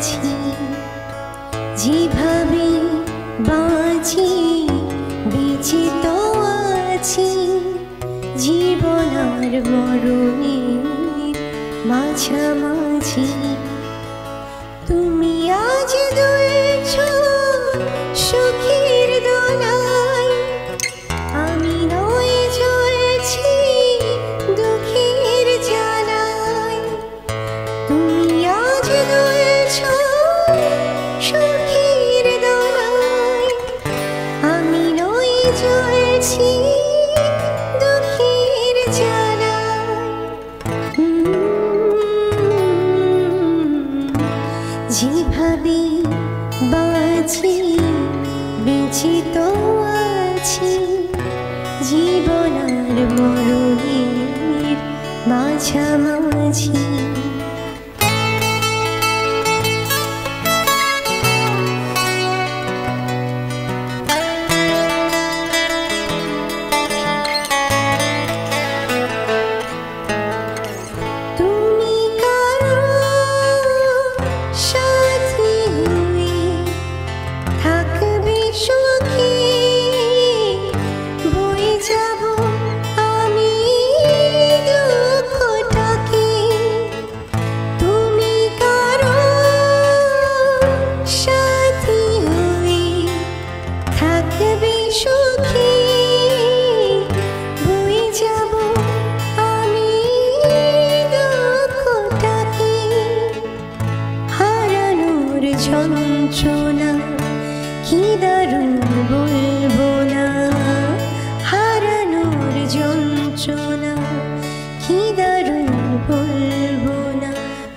মাঝামাঝি যেভাবে বাঁচি বেঁচে তো আছি জীবন আর মরণের মাঝামাঝি। তুমি আজ দুলছো সুখের দোলায়, আমি নয় জ্বলছি দুঃখের জ্বালায়। তুমি আজ দুলছো সুখের দোলায়, আমি নয় জ্বলছি দুঃখের জ্বালায়। যেভাবে বাঁচি বেঁচে তো আছি জীবন আর মরণের মাঝামাঝি। যন্ত্রণা কি দারুণ বলবো না, হারানোর যন্ত্রণা কি দারুণ বলবো না।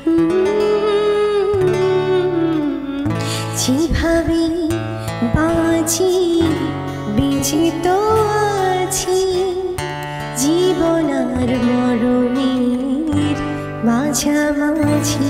যেভাবে বাঁচি বেঁচে তো আছি জীবন আর মরণের মাঝামাঝি।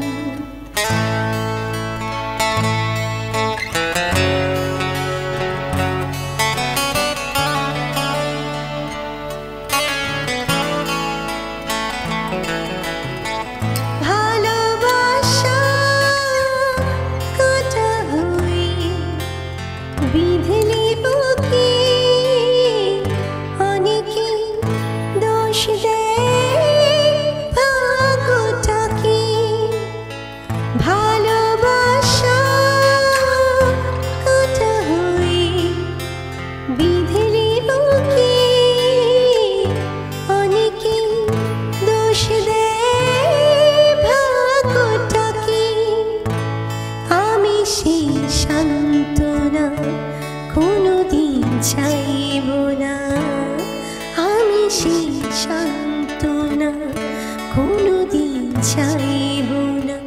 সান্ত্বনা কোনোদিন চাইব না, আমি সেই সান্ত্বনা কোনোদিন চাইব না।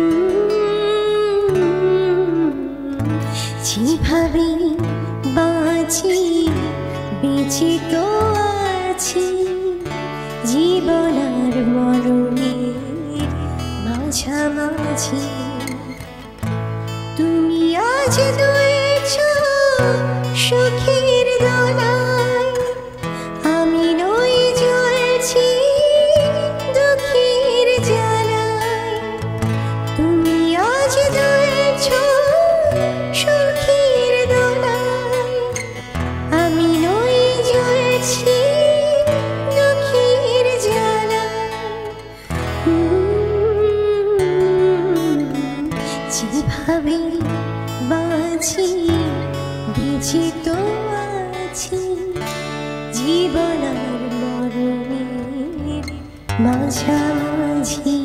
যেভাবে বাঁচি বেঁচে তো আছি জীবন আর মরণের মাঝামাঝি। তুমি আজ দুলছো সুখের দোলায়, আমি নই জ্বলছি দুঃখের জ্বালায়। তুমি আজ দুলছো সুখের দোলায়, আমি নই জ্বলছি দুঃখের জ্বালায়। যেভাবে বাঁচি বেঁচে তো আছি জীবন আর মরণের মাঝামাঝি।